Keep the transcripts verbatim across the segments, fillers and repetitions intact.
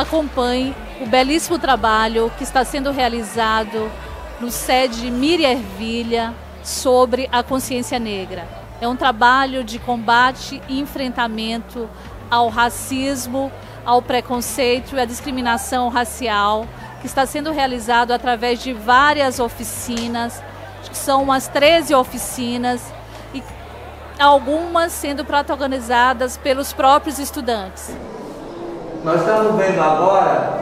acompanhe o belíssimo trabalho que está sendo realizado no SEDE Miriam Ervilha sobre a consciência negra. É um trabalho de combate e enfrentamento ao racismo, ao preconceito e à discriminação racial, que está sendo realizado através de várias oficinas, são umas treze oficinas, e algumas sendo protagonizadas pelos próprios estudantes. Nós estamos vendo agora,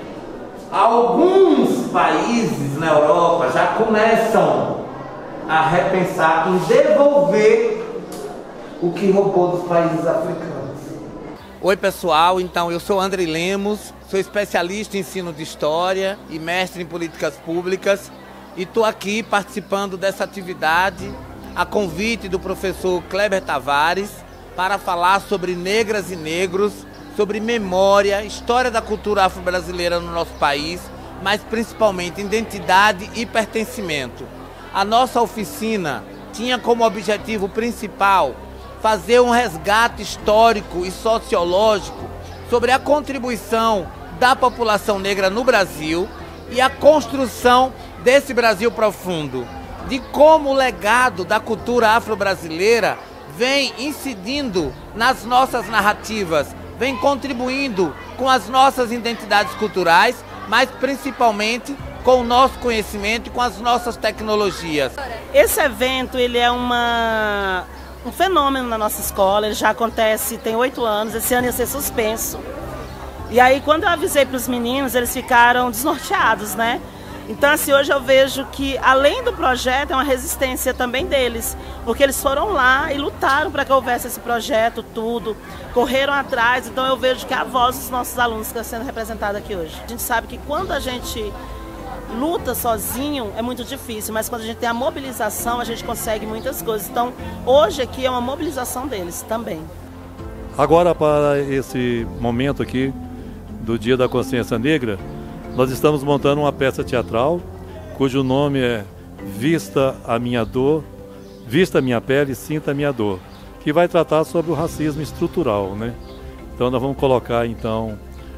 alguns países na Europa já começam a repensar em devolver o que roubou dos países africanos. Oi pessoal, então eu sou Andrei Lemos, sou especialista em ensino de história e mestre em políticas públicas e estou aqui participando dessa atividade a convite do professor Kleber Tavares para falar sobre negras e negros, sobre memória, história da cultura afro-brasileira no nosso país, mas principalmente identidade e pertencimento. A nossa oficina tinha como objetivo principal fazer um resgate histórico e sociológico sobre a contribuição da população negra no Brasil e a construção desse Brasil profundo, de como o legado da cultura afro-brasileira vem incidindo nas nossas narrativas, vem contribuindo com as nossas identidades culturais, mas principalmente com o nosso conhecimento e com as nossas tecnologias. Esse evento ele é uma, um fenômeno na nossa escola, ele já acontece tem oito anos, esse ano ia ser suspenso. E aí quando eu avisei para os meninos, eles ficaram desnorteados, né? Então assim, hoje eu vejo que além do projeto é uma resistência também deles, porque eles foram lá e lutaram para que houvesse esse projeto, tudo, correram atrás, então eu vejo que a voz dos nossos alunos está sendo representada aqui hoje. A gente sabe que quando a gente luta sozinho é muito difícil, mas quando a gente tem a mobilização a gente consegue muitas coisas. Então hoje aqui é uma mobilização deles também. Agora para esse momento aqui do Dia da Consciência Negra, nós estamos montando uma peça teatral cujo nome é Vista a Minha Dor, Vista a Minha Pele, Sinta a Minha Dor, que vai tratar sobre o racismo estrutural, né? Então nós vamos colocar então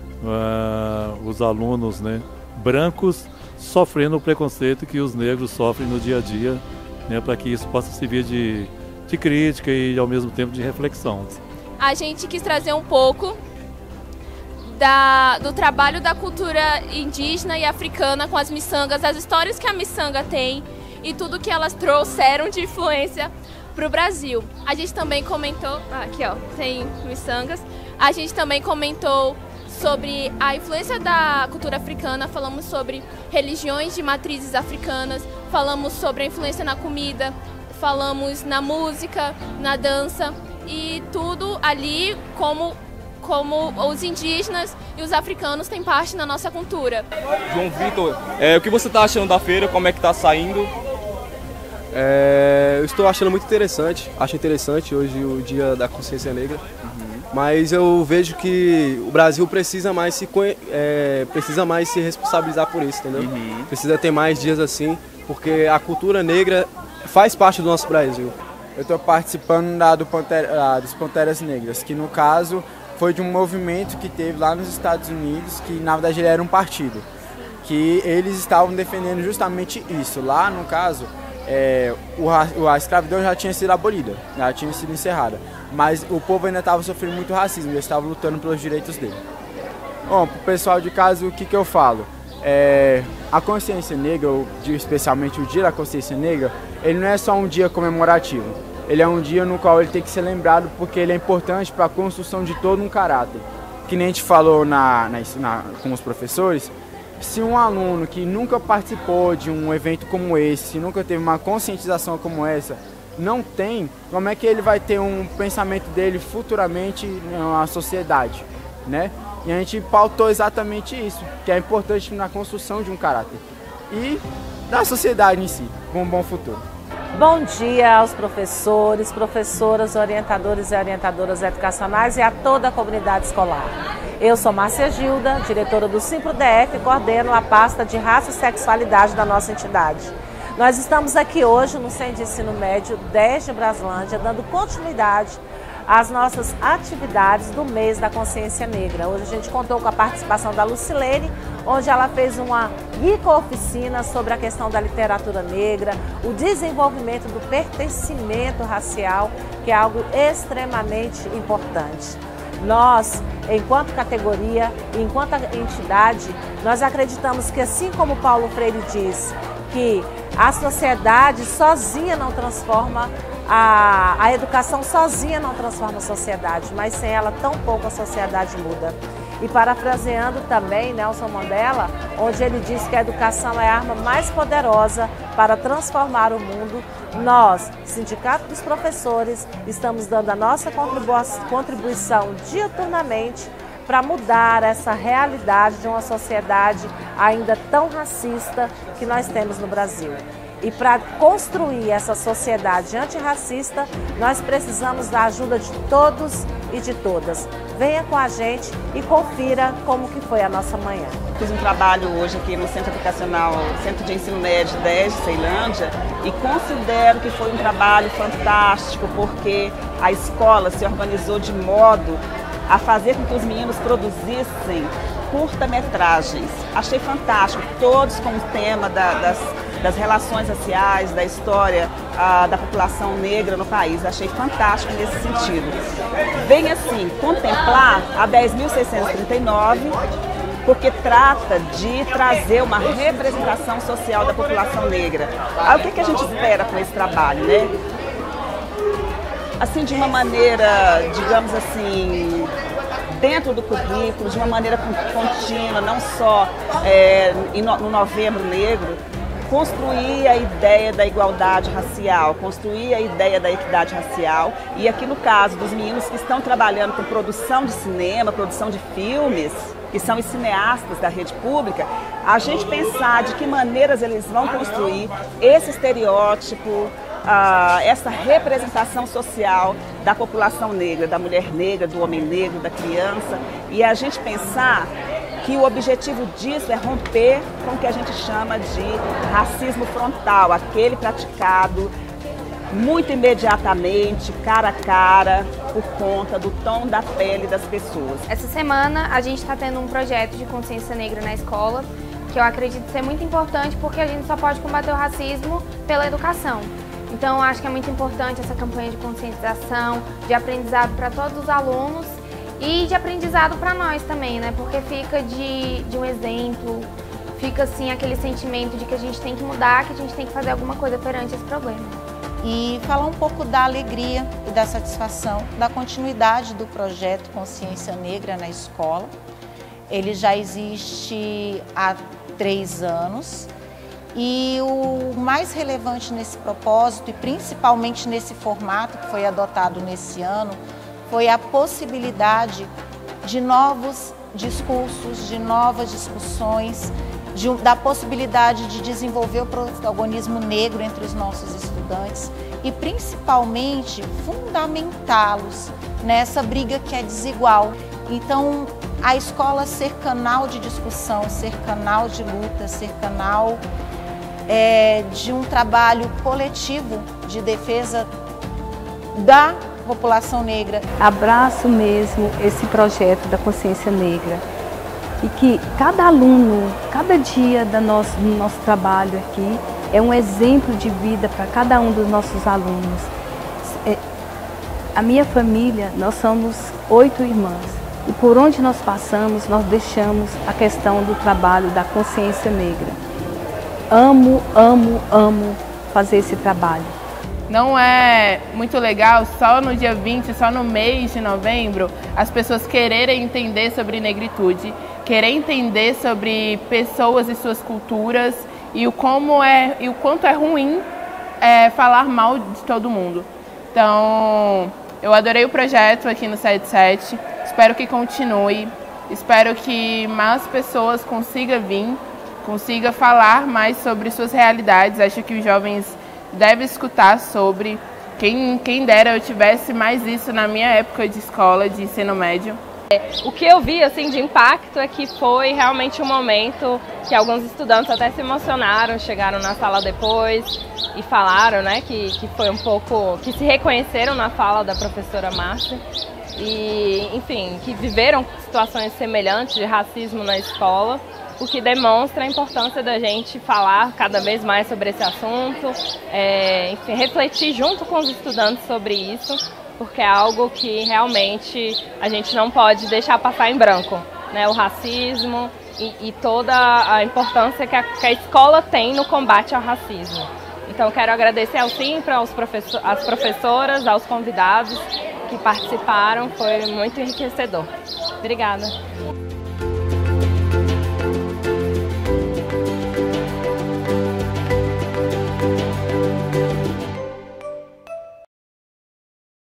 uh, os alunos, né, brancos sofrendo o preconceito que os negros sofrem no dia a dia, né, para que isso possa servir de, de crítica e ao mesmo tempo de reflexão. A gente quis trazer um pouco Da, do trabalho da cultura indígena e africana com as miçangas, as histórias que a miçanga tem e tudo que elas trouxeram de influência para o Brasil. A gente também comentou, ah, aqui ó, tem miçangas, a gente também comentou sobre a influência da cultura africana, falamos sobre religiões de matrizes africanas, falamos sobre a influência na comida, falamos na música, na dança e tudo ali como como os indígenas e os africanos têm parte na nossa cultura. João Vitor, é, o que você está achando da feira? Como é que está saindo? É, eu estou achando muito interessante, acho interessante hoje o Dia da Consciência Negra, uhum. Mas eu vejo que o Brasil precisa mais se, é, precisa mais se responsabilizar por isso, entendeu? Uhum. Precisa ter mais dias assim, porque a cultura negra faz parte do nosso Brasil. Eu estou participando da, do Pantera, dos Panteras Negras, que no caso foi de um movimento que teve lá nos Estados Unidos, que na verdade ele era um partido, que eles estavam defendendo justamente isso. Lá no caso, é, o, a escravidão já tinha sido abolida, já tinha sido encerrada, mas o povo ainda estava sofrendo muito racismo, eles estavam lutando pelos direitos dele. Bom, para o pessoal de casa, o que, que eu falo? É, a consciência negra, ou especialmente o Dia da Consciência Negra, ele não é só um dia comemorativo. Ele é um dia no qual ele tem que ser lembrado porque ele é importante para a construção de todo um caráter. Que nem a gente falou na, na, na, com os professores, se um aluno que nunca participou de um evento como esse, nunca teve uma conscientização como essa, não tem, como é que ele vai ter um pensamento dele futuramente na sociedade, né? E a gente pautou exatamente isso, que é importante na construção de um caráter e da sociedade em si, com um bom futuro. Bom dia aos professores, professoras, orientadores e orientadoras educacionais e a toda a comunidade escolar. Eu sou Márcia Gilda, diretora do SIMPRO-D F e coordeno a pasta de raça e sexualidade da nossa entidade. Nós estamos aqui hoje no Centro de Ensino Médio dez de Braslândia, dando continuidade as nossas atividades do mês da consciência negra. Hoje a gente contou com a participação da Lucilene, onde ela fez uma rica oficina sobre a questão da literatura negra, o desenvolvimento do pertencimento racial, que é algo extremamente importante. Nós, enquanto categoria, enquanto entidade, nós acreditamos que, assim como Paulo Freire diz, que a sociedade sozinha não transforma, a, a educação sozinha não transforma a sociedade, mas sem ela tampouco a sociedade muda. E parafraseando também Nelson Mandela, onde ele diz que a educação é a arma mais poderosa para transformar o mundo, nós, Sindicato dos Professores, estamos dando a nossa contribuição diuturnamente para mudar essa realidade de uma sociedade ainda tão racista que nós temos no Brasil. E para construir essa sociedade antirracista, nós precisamos da ajuda de todos e de todas. Venha com a gente e confira como que foi a nossa manhã. Fiz um trabalho hoje aqui no Centro Educacional, Centro de Ensino Médio dez de Ceilândia, e considero que foi um trabalho fantástico, porque a escola se organizou de modo a fazer com que os meninos produzissem curta-metragens. Achei fantástico, todos com o tema da, das, das relações raciais, da história ah, da população negra no país. Achei fantástico nesse sentido. Vem assim, contemplar a dez mil seiscentos e trinta e nove, porque trata de trazer uma representação social da população negra. Aí, o que, que a gente espera com esse trabalho, né? Assim, de uma maneira, digamos assim, dentro do currículo, de uma maneira contínua, não só é, no Novembro Negro, construir a ideia da igualdade racial, construir a ideia da equidade racial. E aqui no caso dos meninos que estão trabalhando com produção de cinema, produção de filmes, que são os cineastas da rede pública, a gente pensar de que maneiras eles vão construir esse estereótipo, Uh, essa representação social da população negra, da mulher negra, do homem negro, da criança, e a gente pensar que o objetivo disso é romper com o que a gente chama de racismo frontal, aquele praticado muito imediatamente, cara a cara, por conta do tom da pele das pessoas. Essa semana a gente está tendo um projeto de consciência negra na escola, que eu acredito ser muito importante, porque a gente só pode combater o racismo pela educação. Então, acho que é muito importante essa campanha de conscientização, de aprendizado para todos os alunos e de aprendizado para nós também, né? Porque fica de, de um exemplo, fica assim aquele sentimento de que a gente tem que mudar, que a gente tem que fazer alguma coisa perante esse problema. E falar um pouco da alegria e da satisfação da continuidade do projeto Consciência Negra na escola. Ele já existe há três anos. E o mais relevante nesse propósito, e principalmente nesse formato que foi adotado nesse ano, foi a possibilidade de novos discursos, de novas discussões, de, da possibilidade de desenvolver o protagonismo negro entre os nossos estudantes e principalmente fundamentá-los nessa briga que é desigual. Então, a escola ser canal de discussão, ser canal de luta, ser canal É, de um trabalho coletivo de defesa da população negra. Abraço mesmo esse projeto da consciência negra e que cada aluno, cada dia do nosso, do nosso trabalho aqui é um exemplo de vida para cada um dos nossos alunos. É, a minha família, nós somos oito irmãs e por onde nós passamos, nós deixamos a questão do trabalho da consciência negra. Amo, amo, amo fazer esse trabalho. Não é muito legal só no dia vinte, só no mês de novembro, as pessoas quererem entender sobre negritude, querer entender sobre pessoas e suas culturas e o, como é, e o quanto é ruim é, falar mal de todo mundo. Então, eu adorei o projeto aqui no setenta e sete, espero que continue, espero que mais pessoas consigam vir, consiga falar mais sobre suas realidades. Acho que os jovens devem escutar sobre. Quem, quem dera eu tivesse mais isso na minha época de escola, de ensino médio. O que eu vi assim de impacto é que foi realmente um momento que alguns estudantes até se emocionaram, chegaram na sala depois e falaram, né, que, que foi um pouco, que se reconheceram na fala da professora Márcia e, enfim, que viveram situações semelhantes de racismo na escola, o que demonstra a importância da gente falar cada vez mais sobre esse assunto, é, enfim, refletir junto com os estudantes sobre isso, porque é algo que realmente a gente não pode deixar passar em branco, né? O racismo e, e toda a importância que a, que a escola tem no combate ao racismo. Então quero agradecer ao Simpra, aos professor, às professoras, aos convidados que participaram, foi muito enriquecedor. Obrigada.